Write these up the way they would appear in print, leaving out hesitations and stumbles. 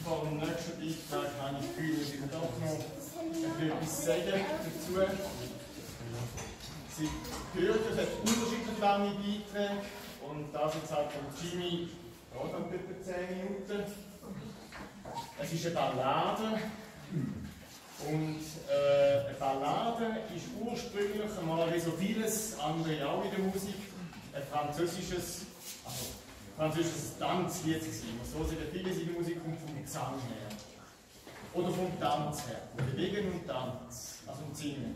vor dem nächsten Beitrag habe ich das Gefühl, dass ich doch noch etwas sagen dazu. Sie hören, es hat unterschiedlich lange Beiträge und das jetzt halt von Jimmy auch noch etwa 10 Minuten. Es ist eine Ballade und eine Ballade ist ursprünglich einmal wie so vieles andere auch in der Musik ein französisches Tanzlied gewesen. So sind vieles in der Musik kommt vom Gesang her. Oder vom Tanz her. Bewegen und Tanz, also und Singen.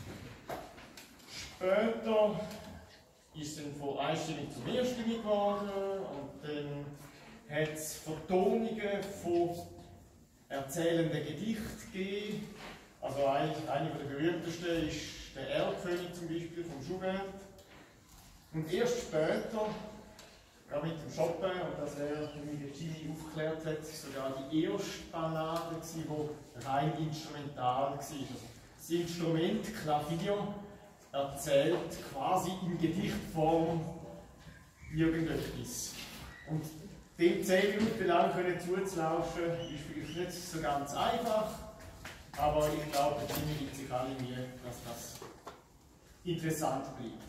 Später ist es von Einstimmig zu Mehrstimmig geworden und dann hat es Vertonungen von erzählenden Gedichten gegeben. Also eine der berühmtesten ist der Erlkönig zum Beispiel vom Schubert. Und erst später, gerade mit dem Chopin, und das wie der Jimmy aufgeklärt hat, sogar die erste Ballade, die rein instrumental war. Das Instrument Klavier erzählt quasi in Gedichtform irgendetwas. Und dem 10 Minuten lang zuzulauschen, ist vielleicht nicht so ganz einfach, aber ich glaube, der Jimmy gibt sich alle Mühe, dass das interessant bleibt.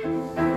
Musik